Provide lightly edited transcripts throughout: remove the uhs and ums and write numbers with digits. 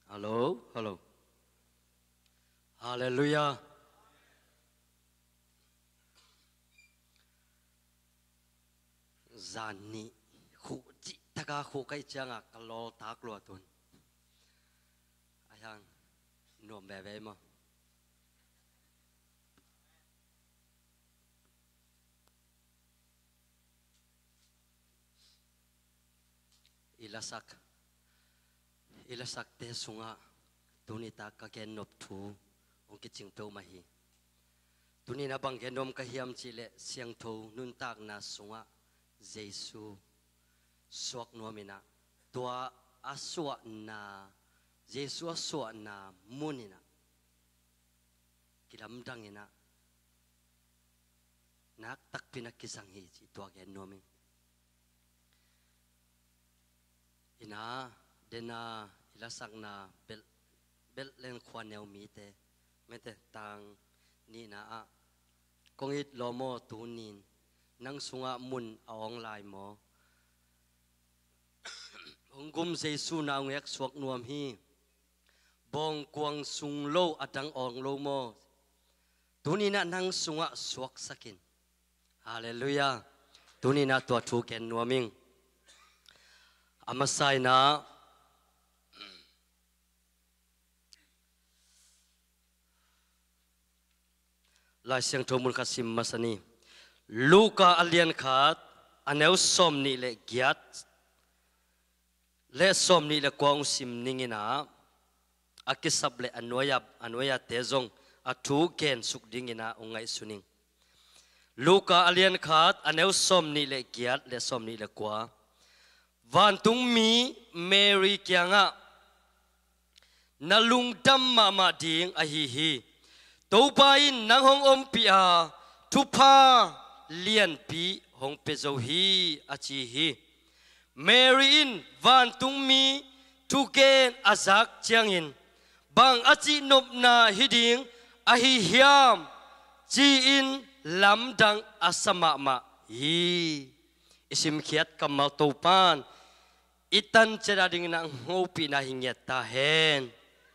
Hello, hello. Hallelujah. Zani khu chi taka khu kai changa kalo tak lo tun. Ayang Nuam be be ma. Ilasak te sunga tunita ka ken nop thu ong ki ching pe ma hi. Tunina bang ken nom ka hiam chi le siang tho nun tak na sunga Zeisu Suak Nuamina tua aswa na Zeisu aswa na munina kilam dangina nak tak pinakisang hi chi tua ken nomi ina dena ilasak na bel len khwan neu mi te mete tang ni na a kongit lomo tunin nang sunga mun aong lai mo hongum Zeisu na ngek Suak Nuam hi bong kuang sung lo atang ong lo mo tunina nang sunga suak sakin hallelujah tunina tua thu ken nuaming amasai na lai siang tho mun khasim masani Luka alian khat aneu som ni le giat le som ni le kwang sim ningina akisab le anoya tezong athu ken suk dingina ungai suning Luka alian khat aneu som ni le giat le som ni le kwa van tung mi Mary kyanga nalung dam mama ding ahi to pain nang hong om pia thupa lian pi hong pe zo hi achi hi Mary in van tung mi thu ken azak chiangin bang achi nop na hiding ahi hiam chi in lam dang asama ma hi isim khiat kamal to pan itan chera ding na ngopi na hinget ta hen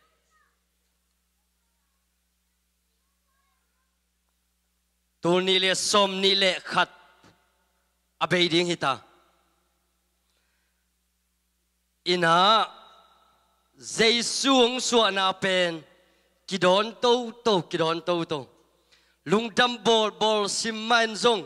tu ni le som ni le khat abei ding hita ina Zeisu ong suwa na pen kidon to lungdam bol simman zong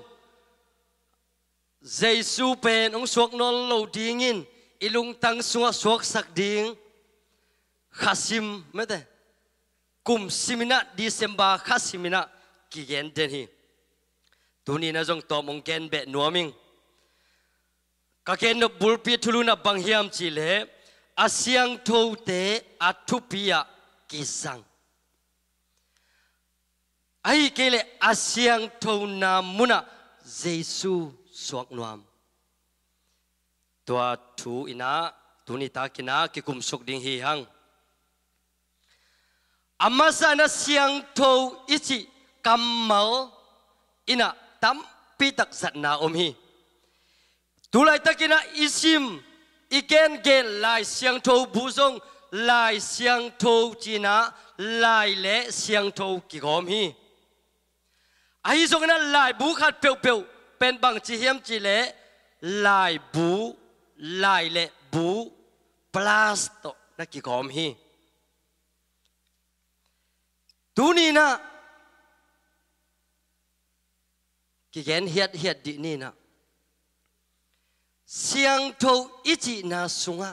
Zeisu pen ong suak non lo dingin ilung tang sunga suak sak ding khasim mete kum simina Disember khasimina kigen den hi tuni na jong tom ong ken be nuaming ka ken no bulpi thuluna banghiam chile asiang tho te athupia kisang ai kele asiang tho na muna Zeisu Suak Nuam tua thu ina tunita kina kikum suk ding hi hang amasa na siang tho ichi kamal ina tam pitak zat na hi tulai takina isim iken gen lai siang tho buzong lai siang tho china lai le siang tho ki gom hi ai zong na lai bu khat peu pen bang chi hiam chi le lai bu lai le bu plus to na ki gom hi tuni na ki gen hiat di ni na siang tho ichi na sunga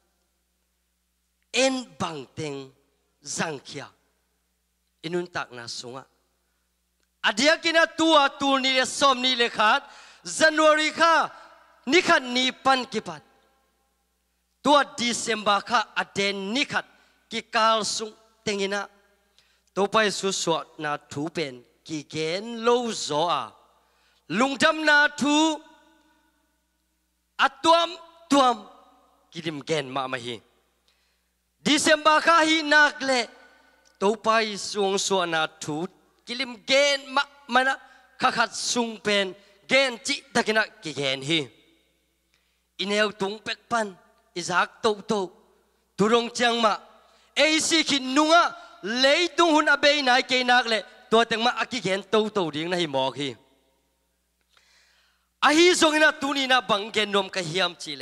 en bang teng zangkhia inun tak na sunga adia kina tua tu ni le som ni le khat January kha ni khat ni pan kipat tua December kha aden ni khat ki kal sung tengina to pai su so na thu pen ki gen lo zo a lungdam na thu tuam kidim gen ma hi December kha hi nak le to pai suang so na thu kilim gen ma mana khakhat sung pen gen chi takina ki gen hi ineu tung pek pan izak to turong chang ma เอซีขินนุงะเลยตุงหุ่นอเบยนายเกนักเลยตัวเต็งมาอากิเกนโตดิ้งนะฮิมอกฮีอาฮิส่งนะตุนีนะบังเกนนมกะฮิมจีเล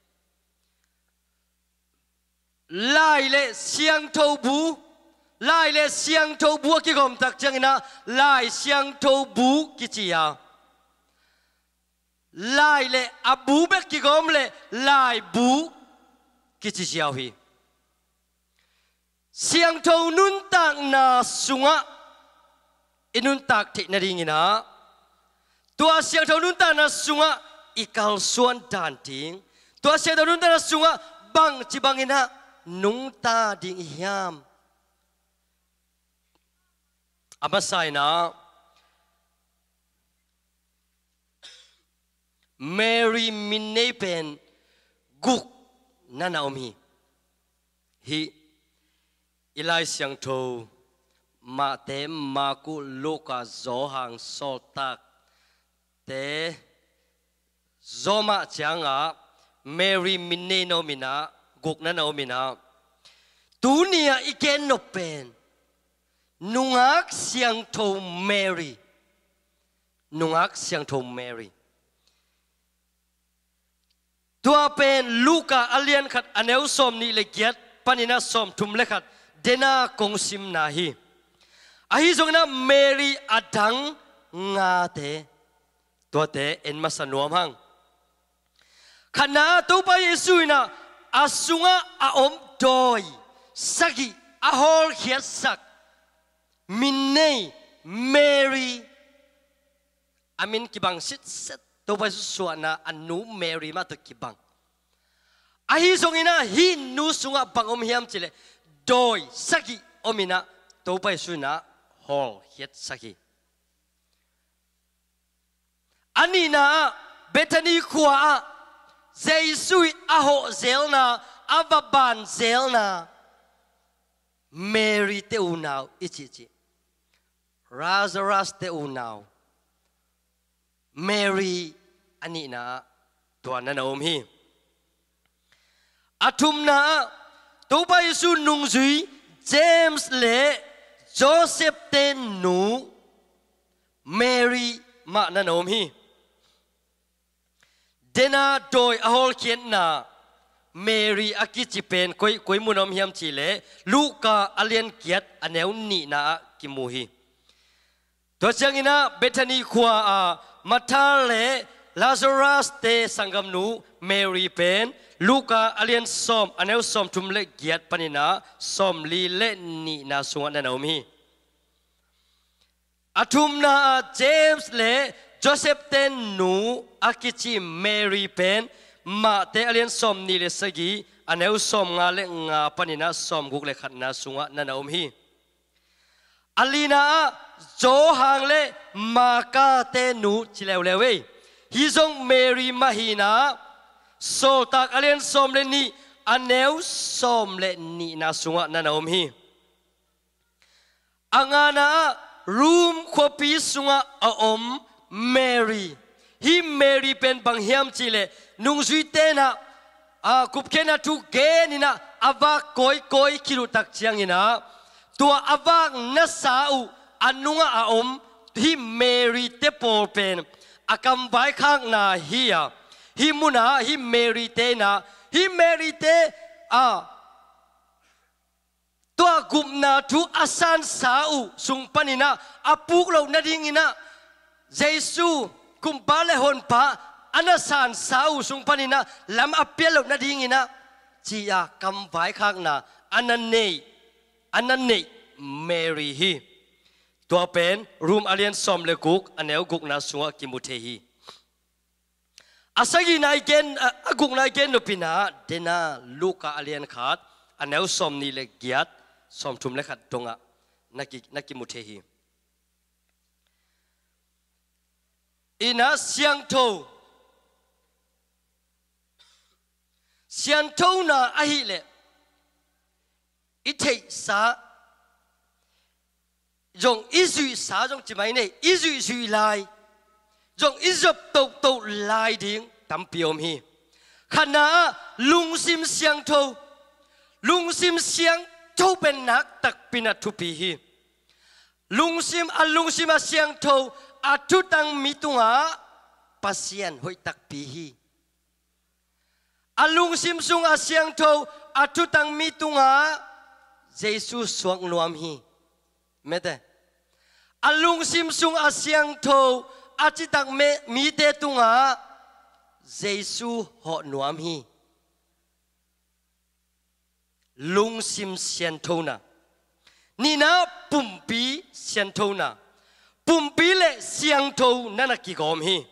ไล่เลเสียงโทบูไล่เลเสียงโทบูกิกอมตักจังนะไล่เสียงโทบูกิจิยาไล่เลอบูเบกิกอมเลไล่บูกิจิยาฮีเสียงโทนุนตักนาสุงะอินุนตักที่นาดิงินะตัวเสียงโทนุนตักนาสุงะอีกาลส่วนด่านทิ้งตัวเสียงโทนุนตักนาสุงะบังจิบังอินะนุงตาดิ่งยามอามาไซนะเมรีมินเนเป็นกุกนั่นเอามีฮีอิไลเสียงโทมาเตมากุลูกาโจหังโซตักเตโจมาจังอ่ะเมรีมินเนโนมินากุกนั่นเอามินาตูเนียอีเกนโนเป็นนุงักเสียงโทเมรีนุงักเสียงโทเมรีตัวเป็นลูกาอเลียนขัดอันเอวสมนี่เลยเกียรติปนินาสมทุมเลขัดเดน่ากงซิมนาฮีอาฮิจงนะเมรีอดังงาเตตัวเตเอ็นมาสนวมหังขณะตัวไปเยซูนะอาสุงะอาอมดอยสักิอาฮอลเขียสักมินเนเมรีอามินกิบังสิทธิ์ตัวไปสุวรรณอันนูเมรีมาตัวกิบังอาฮิจงนะฮินูสุงะบังอมเฮียมจิเลโดยสักิอมินะตัวไปสุนะฮอลเขียสักิอันนี้นะเบธานีขวาเจสุยอาโฮเซลนาอาบาบานเซลนาเมรีเตอูนาวอิจิจิราซารัสเตอูนาวเมรีอันนี้นะตัวนั้นอมฮีอาทุมนะตัวไปสุนุงซุยเจมส์เลโจเซฟเตนูเมรีมานั้นอมฮีเดน่าโดยอาฮอลเขียนนาเมรีอากิจิเป็นคุยมุนอมเฮียมจีเลลูกาอเลียนเกียรติอันเนวนีนากิมูฮีตัวเจ้างินะเบธานีขวามาทาเลลาซารัสเตสังกัมนูเมรีเป็นลูกาอเลียนซอมอันเนวซอมทุมเลเกียรติปนินาซอมลีเลนีนาสุวรรณนาอมฮีอาทุมนาเจมส์เลโจเซฟเตนนูอากิจิเมรีเป็นมาเตอเลียนสมนี่เลสกีอันเอวสมงาเลงาปนินาสมกุกเลขัดนาสุงะนันอมฮีอลีนาโจฮังเลมากาเตนูจิเลวเลเวฮิซงเมรีมาฮีนาโซตักอเลียนสมเลนีอันเอวสมเลนีนาสุงะนันอมฮีอังานารูมขวปีสุงะอมเมรีฮิเมรีเป็นบางเฮียมจิเลนุงซุยเตนะกุบเกนะทุเกนินะอาวากโกยคิรุตักเชียงนินะตัวอาวากนัสาอุอันนุงอาอมฮิเมรีเตโปเป็นอากำไว้ข้างนาฮิยาฮิมุนาฮิเมรีเตนะฮิเมรีเตตัวกุมนาทุอาสันสาอุสุงปนินะอาปุกเรานาดิงินะเจซูกุมปาเลหอนปาอันนั้นสานสาวสุงปนินะลำอเปียลนาดิ่งนะจียากำไว้ข้างนาอันนั้นเนเมรีฮีตัวเป็นรูมอเลียนสมเลกุกอันเนวกุกนาสุงกิมุเทฮีอาศัยนายเกนกุกนายเกนนุปินาเดนาลูกาอเลียนขาดอันเนวสมนี่เลกียดสมทุมเลขัดตรงนักกิมุเทฮีอินาเสียงโทนาอาฮิเลอิเทสาจงอิสุสาจงจิไม่เนี่ยอิสุไลจงอิจบโตไลดิ้งตั้มเปียมฮีขณะลุงซิมเสียงโทลุงซิมเสียง thâu bên nát tắc pina thu pi hi lung sim a siang thâu a thu tang mi tunga pasien hoi tắc pi hi a lung sim sung a siang thâu a thu tang mi tunga Zeisu suak nuam hi mete a lung sim sung a siang thâu a chi tang mi te tunga Zeisu ho nuam hi lung sim Siangthona nina pumpi Siangthona pumpi le Siangtho nana ki gom hi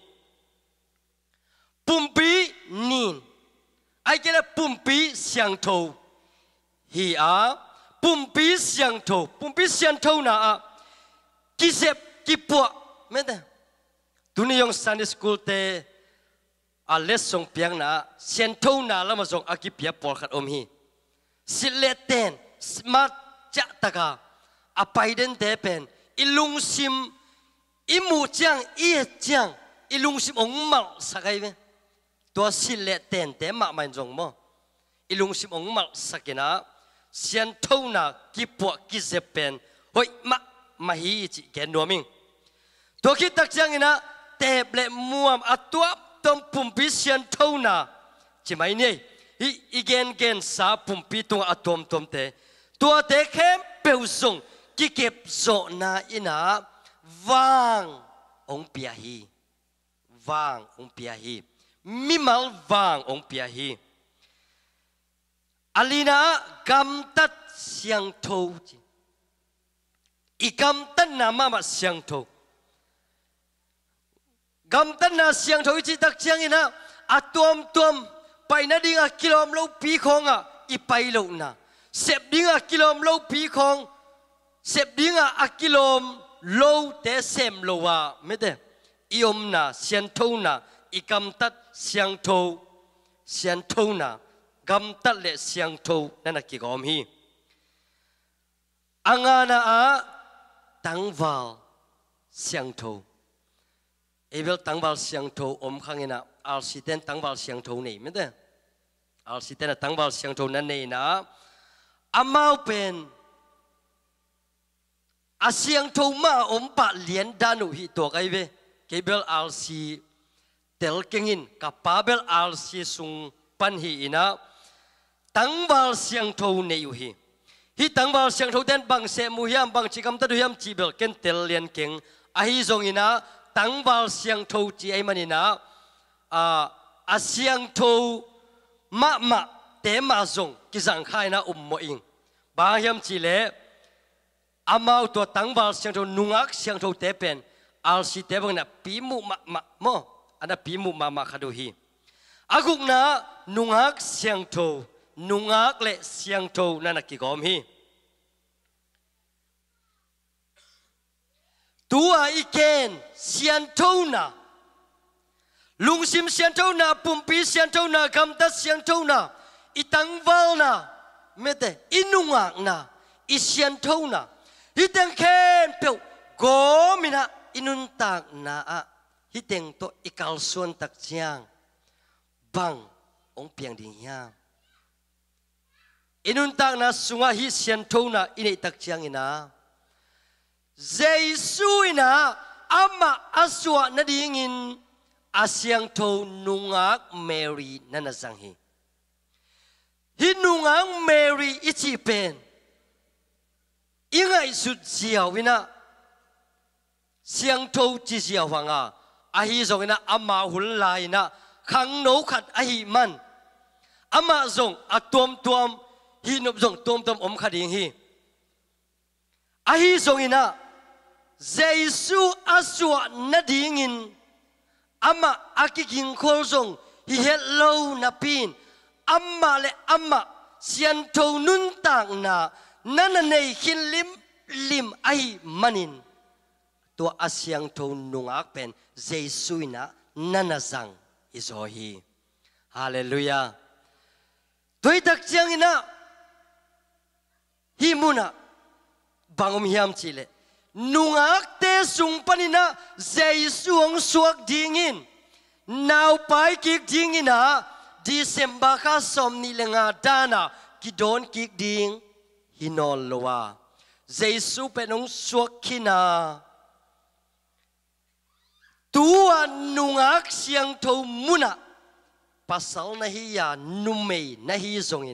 pumpi nin ai kena pumpi Siangtho hi a pumpi Siangthona a ki sep ki po mete tuni yong Sunday school te a lesson piang na Siangthona lama song akipia por khat om hi sileten smart cha taka apai den te pen ilung sim imu chang i chang ilung sim ong mal sakai ve to sileten te ma mai jong mo ilung sim ong mal sakina Siangthona ki po ki zepen hoi ma hi chi ken noming to ki tak chang ina te ble muam atwa tom pumpi Siangthona chi mai nei igen gen sa pumpi tung atom tom te tua te khem peu song ki kep zo na ina wang ong pia hi mimal wang ong pia hi alina gam tat Siangtho i gam tat na mama Siangtho gam tat na Siangtho chi tak chiang ina atom tom pai na ding a kilom lo pi khong a i pai lo na sep ding a kilom lo pi khong sep ding a kilom lo te sem lo wa mete iom na Siangthona i kam tat Siangthona gam tat le Siangtho nana ki gom hi angana a tangwal Siangtho evel tangwal Siangtho om khangena al siten tangwal Siangtho nei mete al siten tangwal Siangtho nan nei na amau pen a Siangtho ma om pa lien danu hi to kai ve kebel al si tel kengin kapabel al si sung pan hi ina tangwal Siangtho nei hi hi tangwal Siangtho den bang se mu hiam bang chikam ta du hiam chi bel ken tel lien keng a hi zong ina tangwal Siangtho chi ai manina a Siangtho ma te ma zong ki zang khai na mo ing ba hiam chi le amau to tangwal Siangtho nungak Siangtho te pen al si te bang na pi mu ma mo ana pi mu ma khadu hi aguk na nungak Siangtho nungak le Siangtho nana ki gom hi tua iken Siangthona lungsim Siangthona pumpi Siangthona kamtat Siangthona itangwal na mete inungak na i Siangthona hiteng khen peu gomina inuntak na a hiteng to ikalsuan tak chiang bang ong piang ding hiam inuntak na sunga hi Siangthona inei tak chiang ina Zeisu ina ama aswa na dingin a Siangtho nungak Mary nana sang hi hinungang Mary ichi pen ingai sut jiao ina Siangtho chi jiao wanga a hi zong ina ama hul lai na khang no khat a hi man ama zong a tom hi nop zong tom om khading hi a hi zong ina Zeisu aswa na dingin ama akiking khol zong hi hello na pin amma le amma Siangtho nun tang na nana nei hin lim ai manin to a Siangtho nungak pen Zeisu ina nana zang izo hi hallelujah toi tak chiang ina hi Munah bangom hiam chile nungak te sung panina Zeisu ang suak dingin now pai kik dingina December ka som ni lenga dana kidon kik ding ฮินอลโลวาเจสุเป็นองสวกขินาตัวนุงักเสียงทูมุนะภาษาหน้าฮิยานุเมย์หน้าฮิจงอิน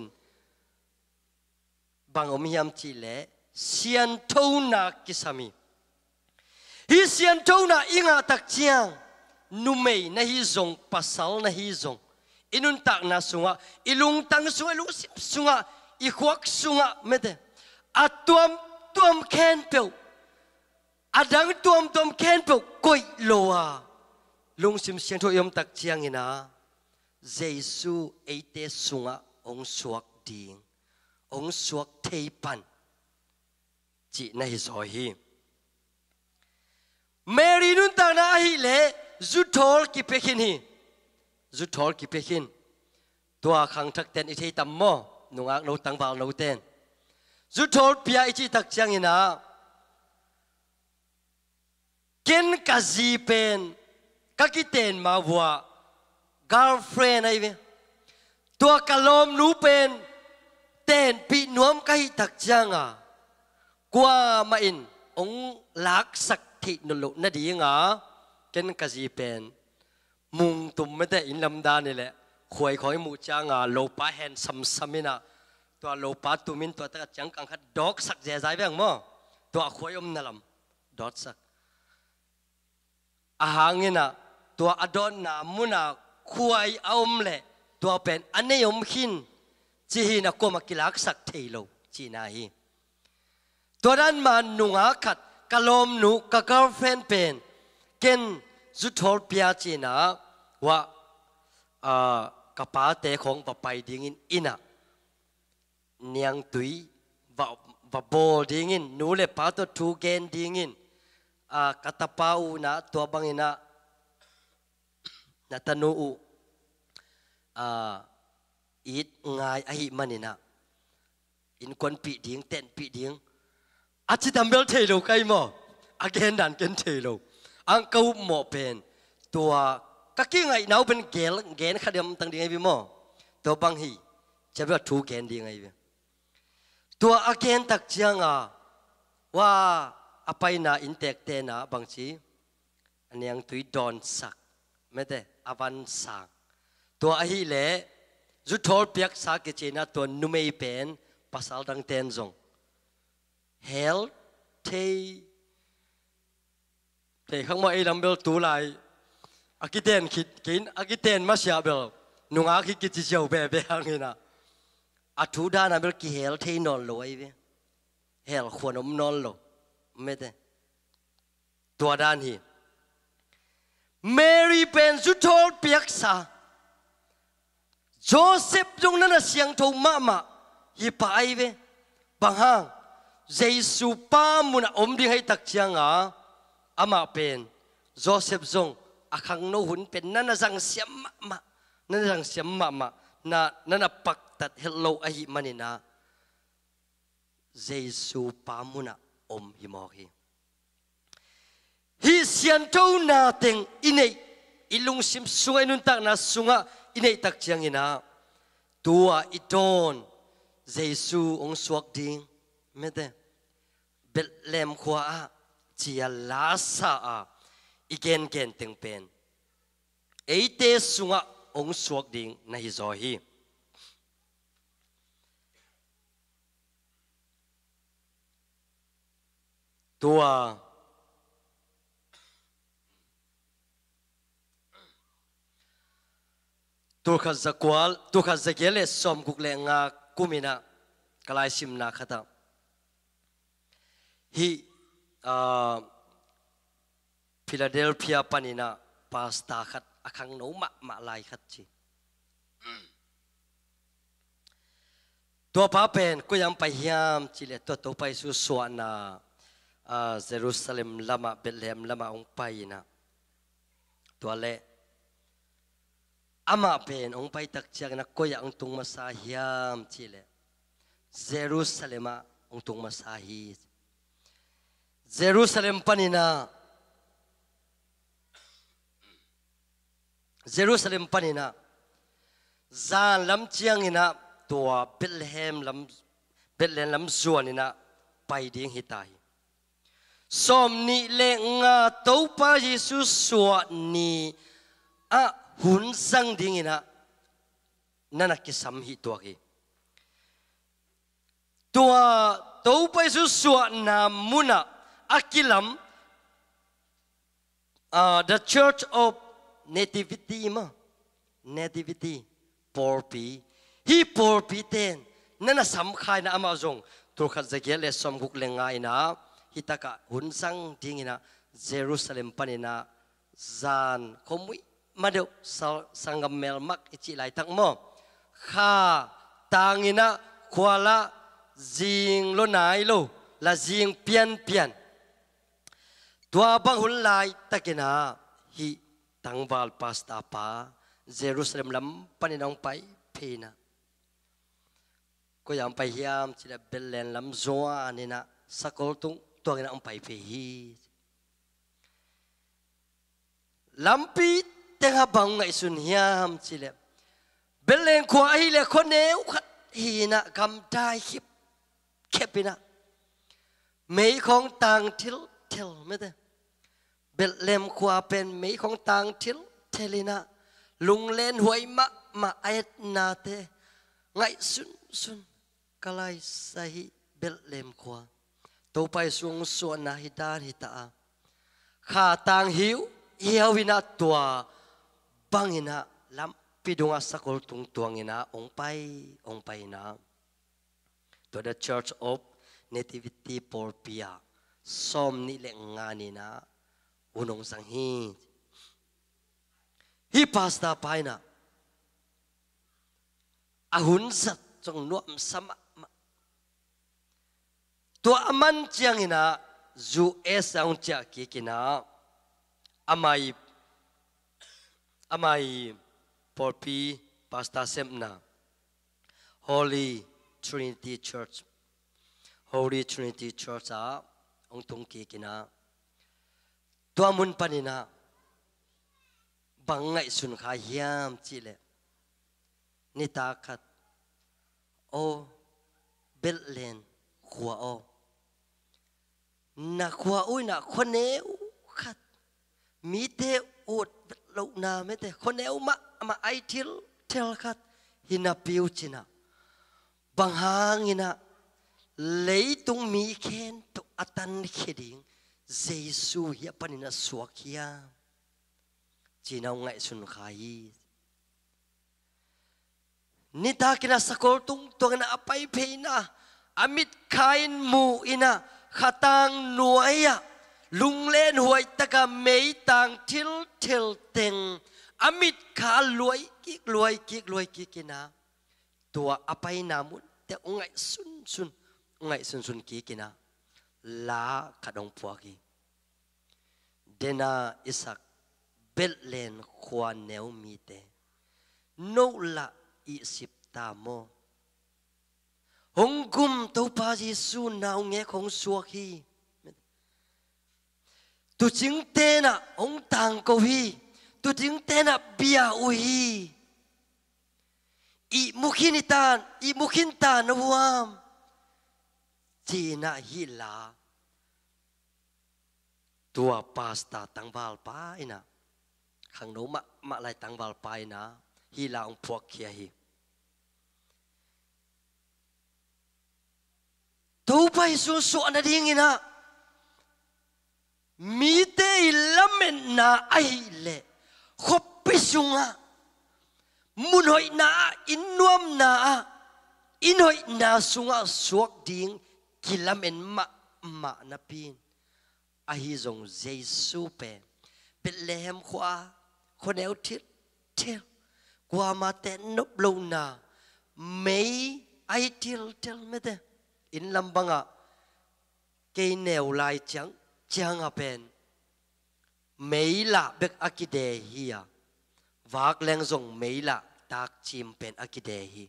บางอมิยามจีเล่เสียงทูนักกิสามีฮิเสียงทูนักอิงาตักเจียงนุเมย์หน้าฮิจงภาษาหน้าฮิจงอินุนตักนาสุงะอิลุงตังสุงะลุสิบสุงะอีขวักสุงะไม่ได้อัดตัวมแคนเปียวอัดังตัวมแคนเปียวกุยโลวาลุงสิมเสียงทุยมตักเจียงอินาเจสุเอเตสุงะองสวกดิงองสวกเทปันจีน่าฮิโซฮีเมรีนุนตักนาฮิเลจุดทอลกิเปคินฮีจุดทอลกิเปคินตัวขังทักเต้นอิเทตัมโมนุงักโนตังบาลโนเต้นจุดทอลพิอาอิจิตักเจียงอินาเกนกาจีเป็นกักิเต้นมาวัวgirlfriend ไอ้เว้ยตัวกะลมนูเป็นเต้นปีนวมกะฮิตักจังอ่ะกว่ามาอินองลักสักทินลุนาดีงอ่ะเกินกะจีเป็นมุงตุ่มไม่ได้อินลำดานี่แหละขวยขอยมูจังอ่ะโลปาแฮนซัมซัมินะตัวโลปาตุมินตัวตะจังกังคัดดอกสักเจใจเบ้างมั้งตัวขวยนั่นลำดอกสักอาหารนี่นะตัวอดอนนามุนาขวยเอาเลยตัวเป็นอันนี้ยมขินจีฮีนักก็มากิลักสักเทโลจีน่าฮีตัวนั้นมันนุงอาขัดกะลมนุกะ girlfriend เป็นเกนจุดทอลพิอาจีน่าว่ากระป๋าเตะของปะไปดิ้งอินะเนียงตุยว่าโบดิ้งนูเล่ป้าตัวทูเกนดิ้งกะตาป้าอูนะตัวบังอินะนาตานูอีดง่ายไอ้มันนี่นะอินควนปีดิ้งเต้นปีดิ้งอาจจะทำเบลเทโลใครมั้งอาเกนดันเกนเทโลอังกูหมอเป็นตัวก็กิ้งไงน้าเป็นเกลขัดยำตั้งดิ้งไอ้พี่มั้งตัวบางฮีจะเป็นทูเกนดิ้งไอ้พี่ตัวอาเกนตักเจียงว่าapa ina intek te na bangchi aniang tui don sak mete avan sang to ahi le zu thol piak sa ke chena to numei pen pasal dang ten zong hel te khang ma ai lambel tu lai akiten khit kin akiten ma sia bel nunga khi ki chi cheu be be hangina athu da na bel ki hel the non loi ve hel khwanom non loไม่ได้ตัวด้านฮีเมรีเป็นสุดโทษเปียกษาโจเซฟตรงนั้นเสียงโทมาฮิปไอเวบางห้างเจสุปามุนอมดีให้ตักเชียงอามาเป็นโจเซฟจงอาคังโนหุนเป็นนั่นจังเสียมมานั่นจังเสียมมานั่นปักตัดเฮลโลอหิมันนี่นะเจสุปามุนอมฮิมอฮีฮิเซียนโตนาเต็งอินเนอิลุงซิมสุงไอนุนตักนาสุงะอินเนตักเจียงอินาตัวอิตอนเจซูองสวกดิงไม่ได้เบลเลมขวาจียลาซาอีเกนเต็งเป็นเอเตสุงะองสวกดิงนาฮิโซฮีตัวขัดจักวาลตัวขัดจักเยลสอมกุกเลงากุมินะกลายสิมนาขัดฮีฟิลาเดลเฟียปานินะพาสตาขัดอคังโนมาลายขัดจีตัวป้าเป็นก็ยังไปยามจีเลตัวไปสู่สวรรค์เยรูซาเล็มละมาเบธเลมละมาองไปนะตัวเล่อามาเป็นองไปตักเชียงนักก็ยังตุงมาสาฮิยามจีเลเยรูซาเล็มองตุงมาสาฮีเยรูซาเล็มปานินะเยรูซาเล็มปานินะจานลำเชียงอินะตัวเบธเลมลเป็นเลนลำส่วนนี่นะไปดิ้งหิตายสมนิเลงาตัวพระเยซูสวดนี่หุ่นสังดิ้งนะนั่นกิสัมหิตัวกีตัวพระเยซูสวดนามุนะอากิลัมthe Church of Nativity มั้ง Nativity ปอร์ปีฮีปอร์ปีเต้นนั่นสำคัญนะอามาจงตัวขัดจะเกี่ยวเลสมกุกเลงไงนะฮิตากะหุ่นสังดิ้งนะเยรูซาเล็มปนินะจานคมุยมาเดียวสังกัมเมลมักอิจิไลทั้งหมดข้าต่างอินะขวาละจิงโลนายโลละจิงเปลี่ยนตัวบางหุ่นลายตะกินะฮีตั้งวาลพาสตาปาเยรูซาเล็มลำปนิน้องไปเพนะก็ยังไปยามที่จะเบลเลนลำจัวนี่นะสักคนตุงตัวกันองไปเพฮีลำปีเตงบังไงสุนยามที่จะเบลเลนขวาฮีเลคนเนวขัดฮีนะกำได้เข็บนะไม่ของต่างทิลไม่ได้เบลเลนขวาเป็นไม่ของต่างทิลลินะลุงเล่นหวยมาไอ้นาเตไงสุนกลายสาหิเบลเลมขวาตัวไปส่วนนาฮิดาฮิตาข้าต่างหิววินาตัวบังอินะลำปิดงาสักคนตวงอินะองไปนะตัว The Church of Nativity ปอร์ปียสมนิเลงานินะอุนงสังฮีพาสตาไปนะอาหุนสัตจงนวมสมะตัวมันเจียงอินะจูสังจากกินะอามายปอร์ปีพาสตาเซมนะ Holy Trinity Church องตุงกินะตัวมุนปนินะบังไงสุนขายามจิเลนิตาขัดโอเบลเลนขวาโอนักขวาอุ้ยนักคนเนวขัดมีเตอดลูกนาไม่แต่คนเนวมาไอทิลขัดหินาปิวจินะบางหางหินะเลยตุงมีเคนตุอัตันเขดิงเจซูเฮียปนินะสวกยาจีน่าไงสุนขายนิตากินะสกอลตุงตัวกันอภัยเพนะอามิดขายมูอินะขัตังหน่วยลุงเล่นหวยตะกะเมยตังทิลเต็งอามิดขาลวยกิกินะตัวอภัยนามุนแต่องไงสุนกิกินะลาขัดองพวกีเดนาอิสักเบลเลนควานเนวมีเตโนละอิสิบตามโมหงกุมตัวพระเยซูนาวเงของสัวกีตุจิงเตนะองตังโกฮีตุจิงเตนะเบียอุฮีอิมุขินตานวามจีน่าฮิลาตัวพาสตาตังบาลไปนะขังโนมาไลตังบาลไปนะฮิลาองพวกเขียฮีตัวไปส่วนดิ้งนะมีเตยละเมนนาไอเล่ขบไปสุงะมุนหอยนาอินนวมนาอินหอยนาสุงะสวกดิ้งกิละเมนมานาปีนอาฮิจงเจซูเปเป็นเลมขวาคนเอวทิลกว่ามาเตนบลูนาไม่ไอทิลไม่ได้อินลำบังอะเกยเนวลายจังอะเป็นไม่ละเบกอากิเดฮีอะวากแรงจงไม่ละตากจิมเป็นอากิเดฮี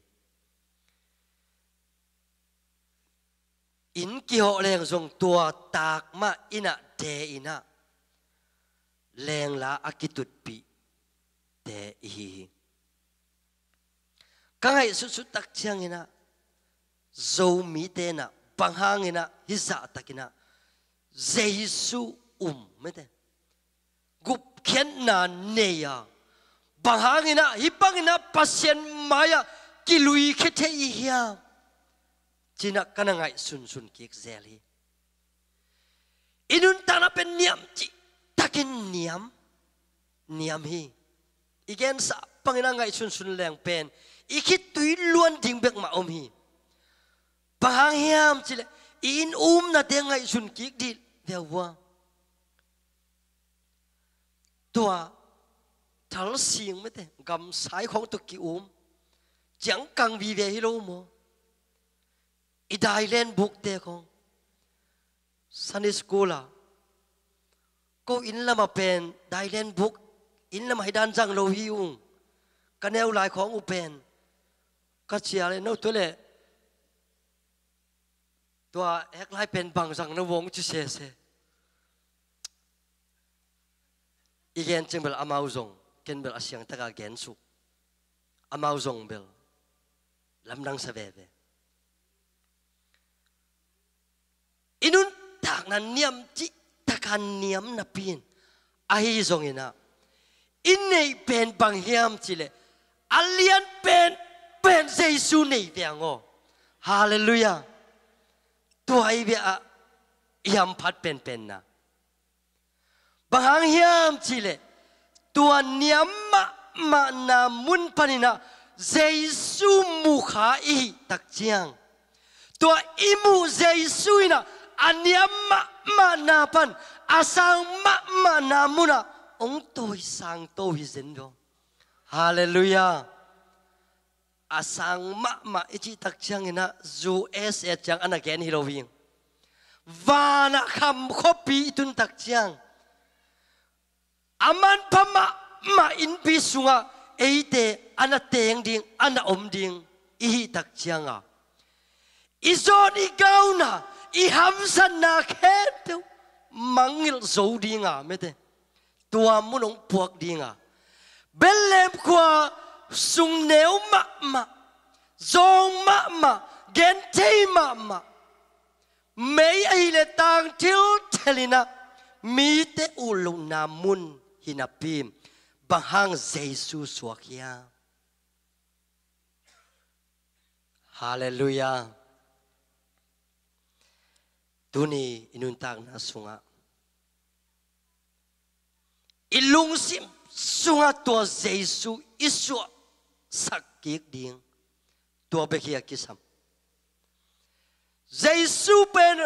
อินกิโฮแรงจงตัวตากมาอินะเดอินะแรงละอากิตุดปีเดฮีกังไงสุดตักเชียงอินะ Zomi te na panghangina hiza takina Zeisu mete gup khen na neya panghangina hipangina pasien maya kilui khethe ihia china kanangai sun kiek zeli inun tana pen niam chi takin niam hi igen sa pangina ngai sun leng pen ikit tui luan ding bek ma hi panghang hiam chile in na te ngai sun kiek di dewa tua thal sing mete gam sai khong tu ki chẳng cần vì về hello mo i dai len book te khong Sunday school à cô in lama pen dai len book in lama hidan jang lo hi kaneu lai khong u pen ka chia le no to le tua ek lai pen bang jang no wong chu se igen chembel amau zong ken bel asyang taka gen su amau zong bel lam nang sa ve inun tak na niam chi takan niam na pin ahi zong ina in pen bang hiam chile alian pen Zeisu nei veango hallelujah tuai be a yam phat pen na bang hiam chile tua niam ma na mun panina Zeisu mukha i tak chiang tua imu Zeisu ina aniam ma na pan asang ma na muna ong toi sang to hi zen do hallelujah asang ma ichi tak chiang ina zu es e chang ana gen hiloving vana kham khopi tun tak chiang aman pama ma in pi sunga eite ana teng ding ana om ding i tak chianga izon i gauna i hamsan na khetu mangil zo dinga mete tua munong puak dinga belem kwa sung neu ma zong ma gen te ma mei ai le tang til telina mi te ulung namun hinapim bahang Zeisu Suak ya hallelujah tuni inuntang na sunga ilung sim sunga to Zeisu isu sakik ding to bekia kisam Zeisu pen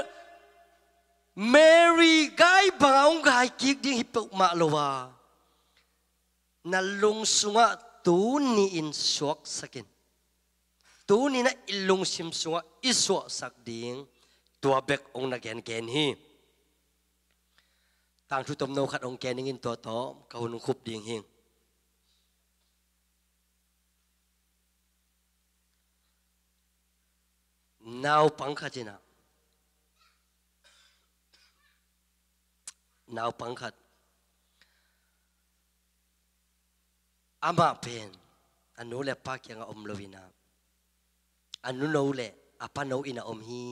Mary gai bangaung gai kik ding hipuk maklowa nalung sunga tu ni in suak sakin tu ni na ilung sim sunga iswa sak ding tua bek ong na gen hi tang thu tom no khat ong gen in to ka hun khup ding hing now pangkhatina now pangkhat ama pen anu le pa kyang om lovina anu no le apa no ina om hi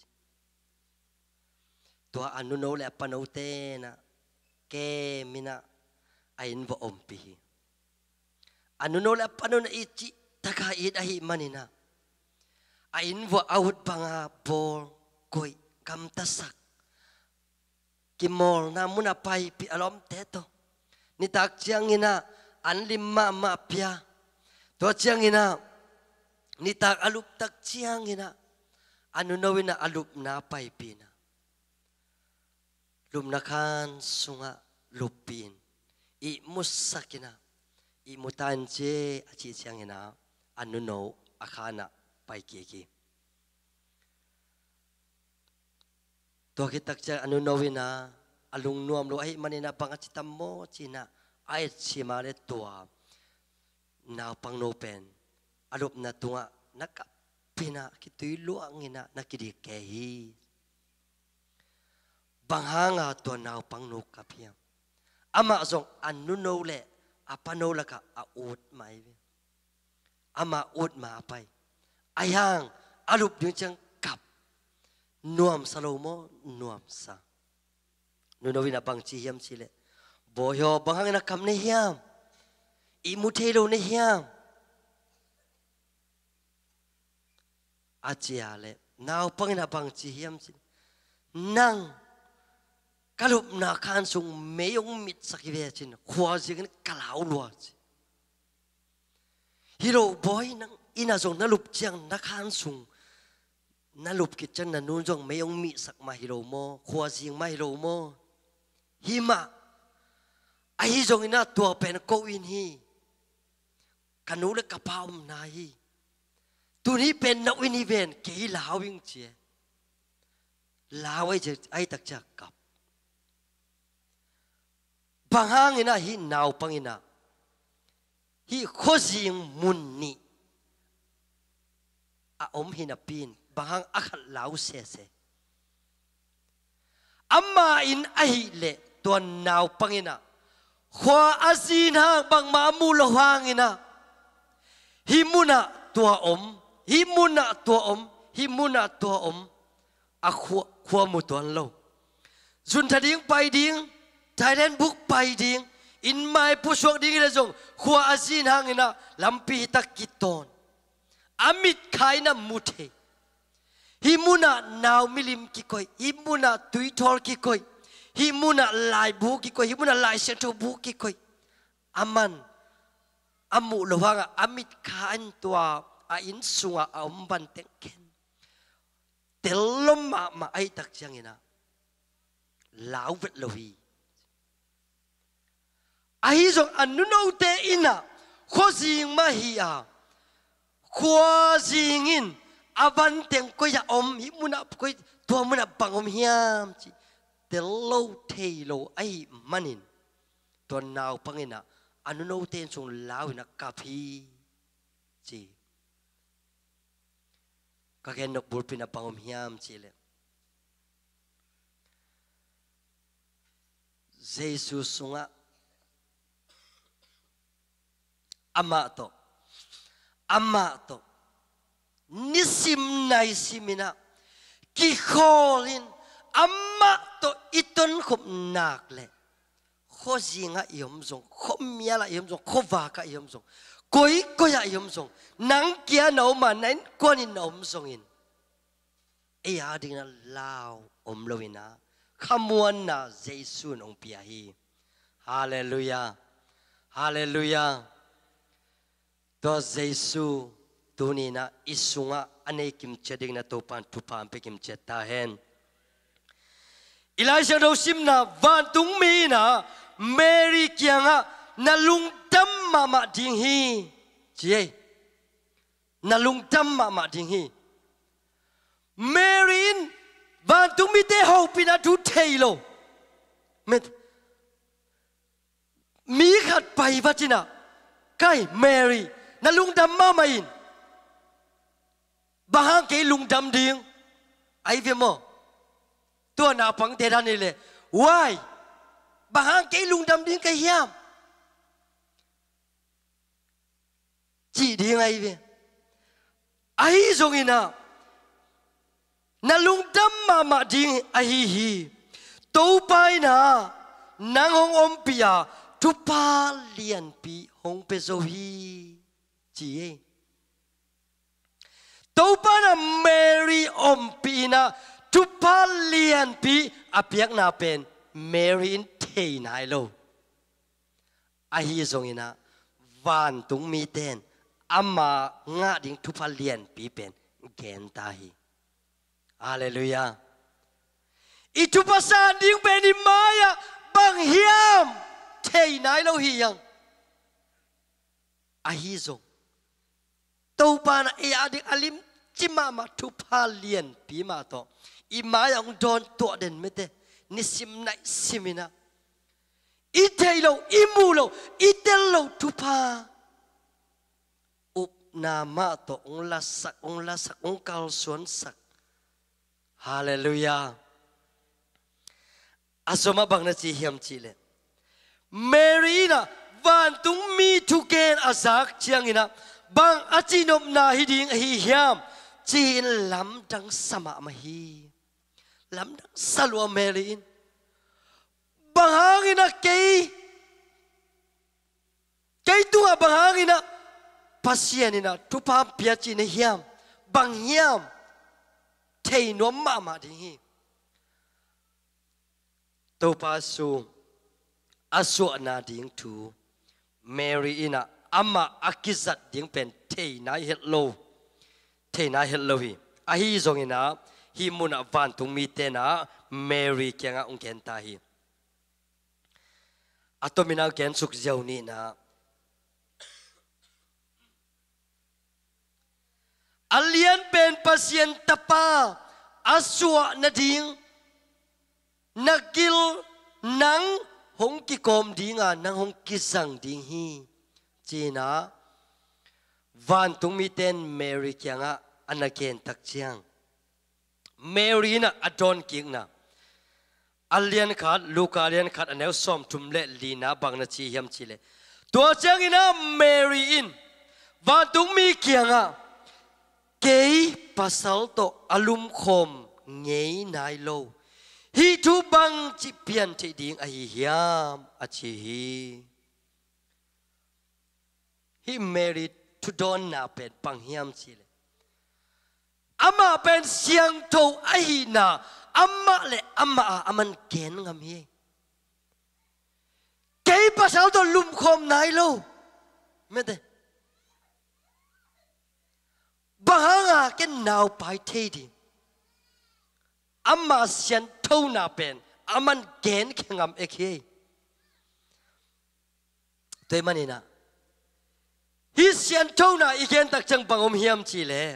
tua anu no le apa no te na ke mina ain vo om pi anu no le apa no na ichi taka it ahi manina ain vo out panga bol koi kam tasak kimol na muna pai pi alom teto ni tak chiang ina an limma ma pia to chiang ina ni tak alup tak chiang ina anu nawina alup na pai pina lum nakan sunga lupin i musakina i mutanje achi chiang ina anu no akhana pai ki to kitak cha anu nawina alung nuam lo ai manina pangachitam mo china ai chimale tua na pang no pen alup na tunga naka pina kitui luangina nakidi kehi banghanga to na pang no kapia ama zong anu no le apa no laka a ut mai ama ut ma pai ayang alup ding chang kap nuam salomo nuam sa nunovina bang chi hiam chile boyo bangang na kam ne hiam imuthelo ne hiam achia le naw pangina bang chi hiam chi nang kalup na khan sung meyong mit sakive chin khwa jing kalau lua chi hero boy nang ina zong na lup chiang na khan sung na lup kit chan na nun zong meyong mi sak ma hero mo khwa jing ma hero mo hima ai zong ina tua pen ko in hi kanu le kapam na hi tu ni pen na win hi ven ke lawing che lawai je ai tak cha kap bangangina hi naw pangina hi khozing munni a hinapin bangang akhat lau se amma in ahi le to naw pangina khwa azin hang bang ma mu lo hangina hi muna tua hi muna tua a khwa mu ton lo jun thading pai ding Thailand book pai ding in mai pusuak ding le jong khwa azin hangina lampi tak kiton amit khaina muthe himuna naw milim ki koi himuna tuithol ki koi himuna lai bu ki koi himuna lai seto bu ki koi aman amu lowanga amit khain tua a in sunga ban tenken telom ma ai tak changina law vet lohi ai zong anuno te ina khozing ma hi a khozing in avan teng ko ya hi muna ko tua muna bangom hiam chi telo thelo ai manin to naw pangina anuno te sung lawina kapi chi ka ken nok burpina bangom hiam chi le Zeisu sunga ama to nisim nai simina ki kholin ama to iton khop nak le khozinga yom zong khomia la yom zong khova ka yom zong koi koya yom zong nang kia no ma nen konin om zong in e ya ding na lao loina khamuan na Zeisu nong pia hi hallelujah hallelujah to Zeisu tunina isunga ane kim cheding na topan tupan pe kim cheta hen Elijah do simna van tung mi na Mary kianga na lungtam mama ding hi je na lungtam mama ding hi Mary in van tung mi te ho pina tu thailo met mi khat pai vatina kai Mary na lungtam mama in bahang ke lungtam ding ai ve mo tua na pang te dan ni le why bahang ke lungtam ding kai hiam chi ding ai ve ai zong ina na lungtam mama ding ai hi to pai na nang hong om pia tu pa lian pi hong pe zo hi chi to pa na Mary om pi na tu pa lian pi apiak na pen Mary in thei nai lo a hi zong ina van tung mi ten ama nga ding tu pa lian pi pen gen ta hi hallelujah i tu pa sa ding pen ni maya bang hiam thei nai lo hi yang a hi zong to pa na e adik alim chima ma tu pa lian pi ma to i ma yang don to den mete ni sim nai simina i thailo i mu lo i tel lo tu pa up na ma to ong la sak ong kal suan sak hallelujah asoma bang na chi hiam chi le Mary na van tung mi tu ken azak chiang ina bang achinom na hiding hi hiam chỉ làm đằng sama mà hi làm đằng salwa merin bahangina cái tua bahangina pasienina tupa piachi ne hiam bang hiam thei no mama ding hi topa su asu na ding tu Mary ina ama akizat ding pen thei na hello hi a hi zong ina hi Munah van tung mi te na Mary kyanga ungken ta hi atomina ken suk zeu ni na alian pen pasien tapa aswa na ding nakil nang hong ki kom dinga nang hong ki sang ding hi china van tung mi ten Mary kyanga anaken tak chiang Mary na adon king na alian khat luka alian khat anel som tum le lina bang na chi hiam chi le to chang ina Mary in van tung mi kyanga kei pasal to alum khom ngei nai lo hi thu bang chi pian thi ding a hi hiam a chi hi Mary thu don na pen pang hiam chi le ama pen siang tho a hi na ama le ama aman ken ngam hi kei pasal to lum khom nai lo mete bahanga ken naw pai thei di amma sian thâu na pen aman gen khangam ekhe te manina hi sian thâu na igen tak chang bangom hiam chi le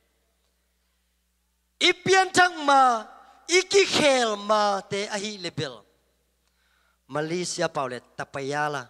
ipian thang ma iki khel ma te a hi level Malaysia paule tapayala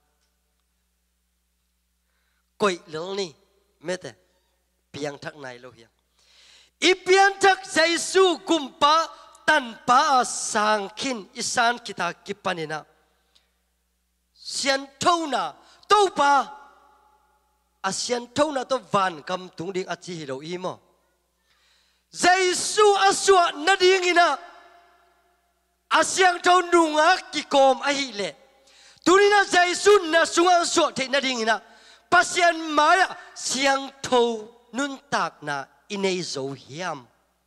koi lel ni mete piang thak nai lo hiang ipian thak Zeisu kumpa tanpa sang khin isan kita kipanina sian thona topa asian thona to van kam tung ding achi hilo imo Zeisu aswa nading ina asiang thon nunga ki kom a hi le tunina Zeisu na sunga so the nading ina pasian maya siang tho nun tak na inei zo hiam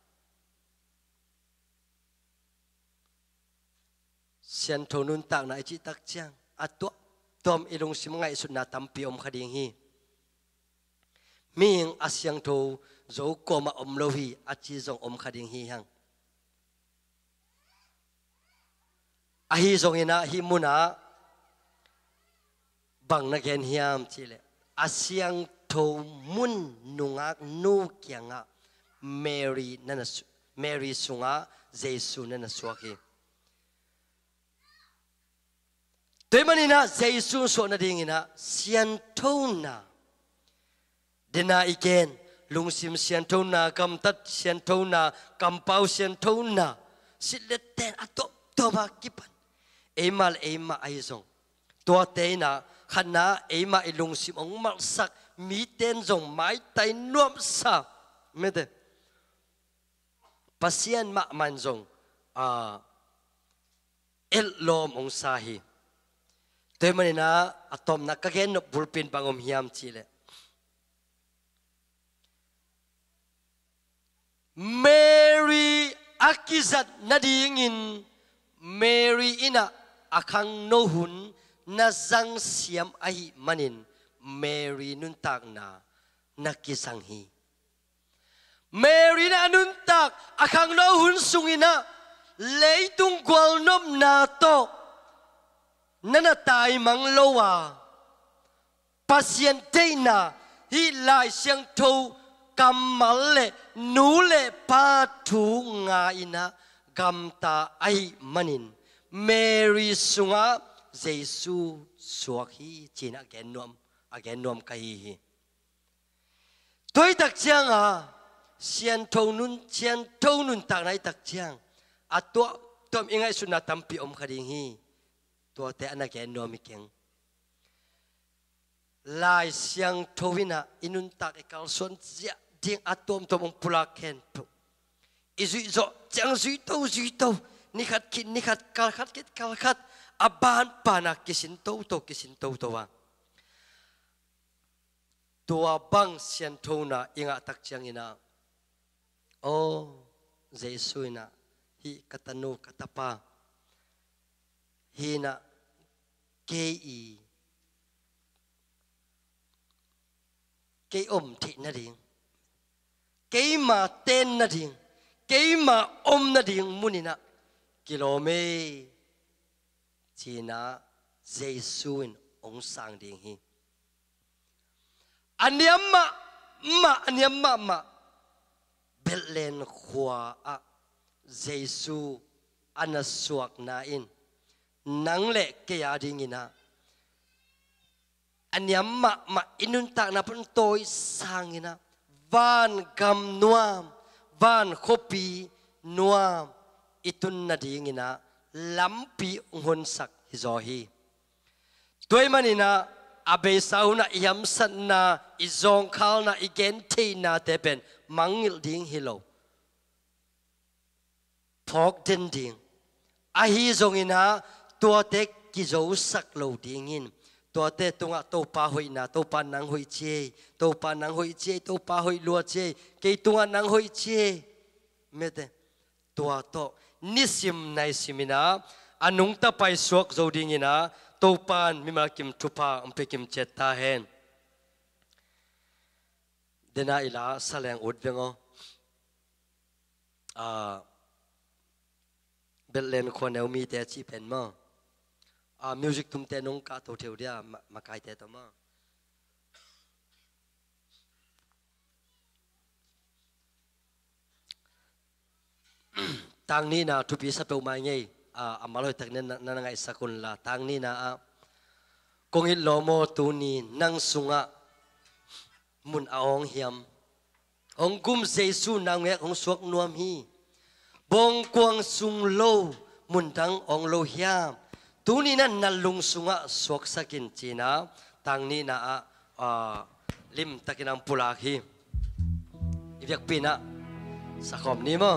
sian tho nun tak na chi tak chang atwa tom ilung sim ngai su na tampi om khading hi ming asyang tho zo koma om lo hi achi zong om khading hi hang a hi zong ina hi Munah bang na gen hiam chile asyang tho mun nungak nu kyanga Mary sunga Zeisu nana Suak hi Temanina Zeisu so na dingina Siangthona dena igen lungsim Siangthona kam tat Siangthona kam pau Siangthona sileten atop toma kipan emal ema aizong to teina khana ema ilungsim ong malsak mi ten zong mai tai nuam sa mete pasien ma man zong el lom ong sahi temanina atom na kagen no bulpin pangom hiam chile Mary akizat nadingin Mary ina akang no hun na zang siam ai manin Mary nun tak na nakisang hi Mary na nun tak akang no hun sungina leitung gwal nom na to nanatay mang lowa pasyente na hi lai siang tho kamale nule pa thu nga ina gamta ai manin Mary sunga Zeisu Suak hi chin again Nuam kai hi toi tak chiang sian thâu nun tak nai tak chiang atwa tom ingai suna tampi om khading hi to te ana again Nuam keng lai siang thowina inun tak ekal son zia tiếng atom tom ông pula khen phụ izui zo chẳng zui tâu ni khát kal khát aban pana kisin tâu à tua bang Siangthona inga tak chiang ina o Zeisu ina hi katanu katapa hi na kei thị na ding kei ma ten na ding kei ma na ding munina kilome china Zeisu in ong sang ding hi aniam ma belen khwa a Zeisu ana suak na in nang le ke ya ding ina aniam ma inun tak na pun toy sang ina van gam nuam van kopi nuam itun na ding ina lampi ngon sak hizohi toy manina abe sauna iam san na izong khal na igen te na te ben mangil ding hilo phok den ding a hi zong ina tua te ki zo sak lo ding in tua te tunga to pa hoi na to pa nang hoi che to pa hoi lua che ke tunga nang hoi che mete tua to nisim nai simina anung ta pai suak zo ding ina to pan mima kim tupa ampe kim cheta hen dena ila saleng ut vengo belen khonel mi te chi pen ma music tum te nong ka to theu dia ma kai te to ma tang ni na tupi sa pe mai ngei amal hoi tak na ngai sakun la tang ni na kong it lomo tu ni nang sunga mun aong hiam ong gum Zeisu nang nge ong suak nuam hi bong kwang sung lo mun dang ong lo hiam tu ni na nalung sunga suak sakin china tang ni na lim takinang pulak hi ivyak pina sakom ni mo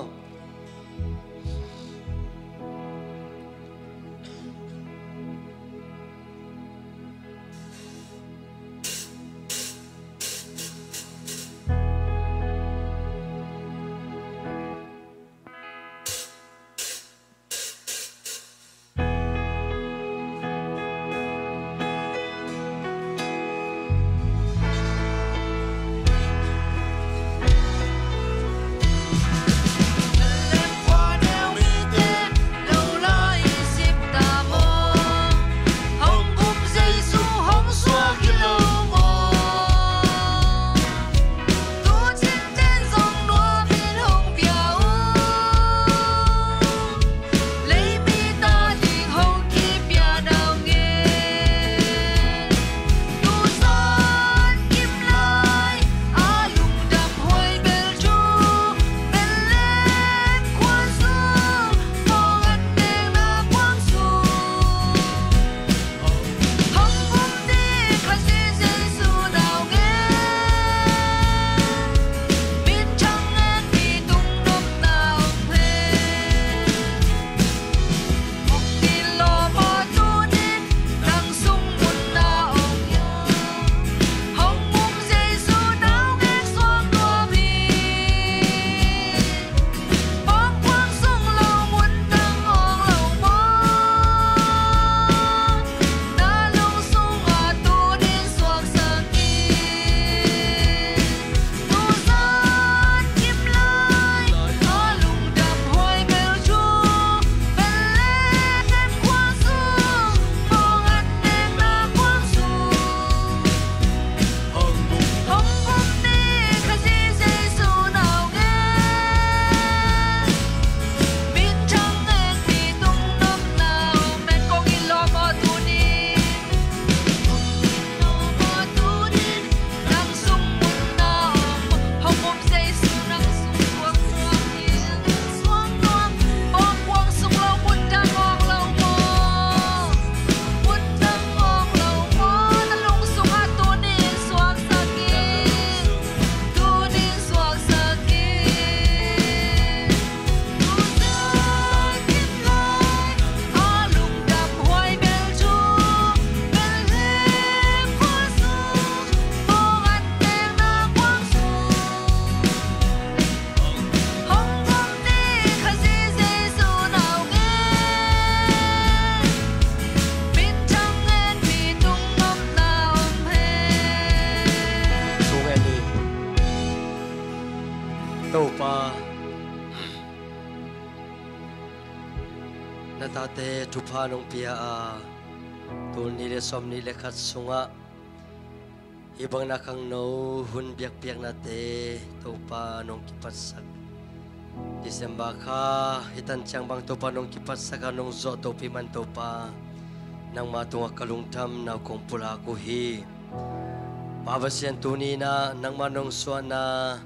natate tupa nong pia a tu ni le som ni le khat sunga ibang nakang no hun biak na te tupa nong kipasak Disember ka hitan chang bang tupa nong kipasak nong zo topi man tupa nang matunga kalungtam na kong pula ko hi Pabasian tuni na nang manong suana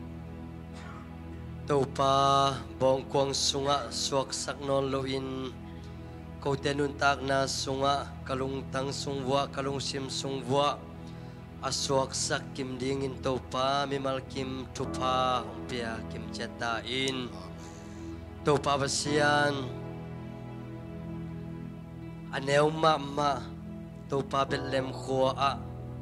Tupa bongkwang sunga suak saknon loin Kau tenun tak na sunga kalungtang sungwa kalungsim sungwa Asuak sak kim dingin tupa mimal kim tupa umpia kim cetain Tupa basian Aneu ma tupa belem khua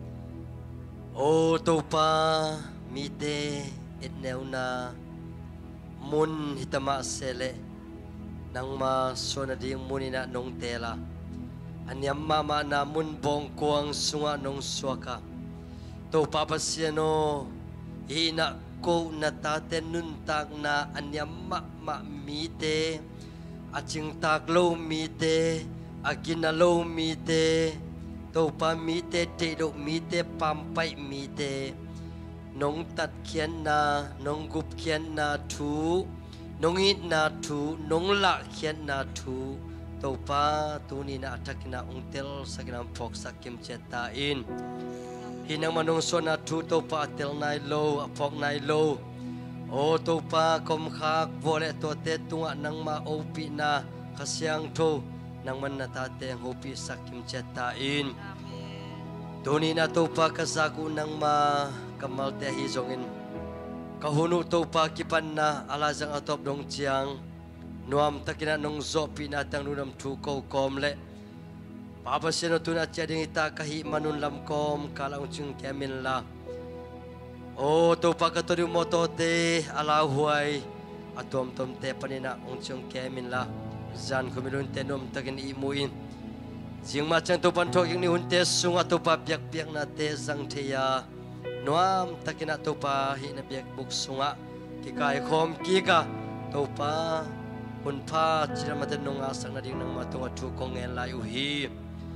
O tupa mite etneu na mun hitama sele nang ma sona ding munina nong tela anyam mama na mun bongkwang sunga nong suaka to papasiano ina ko na taten nun tak na anyam ma mite aching taklo mite aginalo mite to pa mite te do mite pampai mite nong tat kian na nong gup kian na thu nong it na thu nong la kian na thu to pa tu ni na atakina ungtel sakinam phok sakim cheta in hinang manong so na thu to pa tel nai lo phok nai lo o to pa kom khak vole to te tunga nang ma opi na kasyang tho nang man na tate hopi sakim cheta in tu ni na to pa kasaku nang ma kamal te hi zongin kahunu to pa kipan na alazang atop dong chiang nuam takina nong zopi na tang nunam thu ko kom le papa seno tuna chading ita kahi manun lam kom kalang chung kemin la o to pa katori moto te ala huai atom tom te panina ong chung kemin la zan kumilun te nom takin imuin jing macang to pan thok ni hun te sunga to pa piak na te sang theya Nuam takina topa hi na biak buk sunga kikai khom kika topa hunpa chiramate nonga sang na ding nang matunga thu kong en lai uhi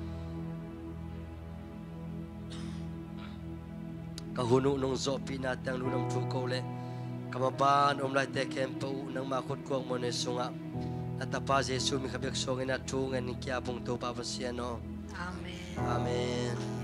kahunu nong zopi na tang lunam thu ko le kamaban omlai te kempu nang ma khut kong mone sunga natapa Zeisu mi khabek songena thu ngan kya bung topa pasiano amen